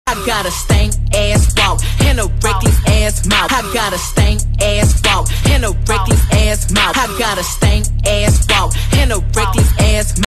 I got a stank ass walk and a reckless ass mouth. I got a stank ass walk and a reckless ass mouth. I got a stank ass walk and a reckless ass mouth.